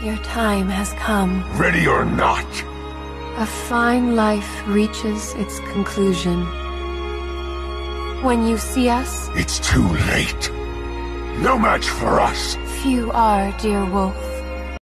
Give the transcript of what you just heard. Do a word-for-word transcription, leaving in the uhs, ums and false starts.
Your time has come. Ready or not. A fine life reaches its conclusion. When you see us, It's too late. No match for us. few are, dear wolf.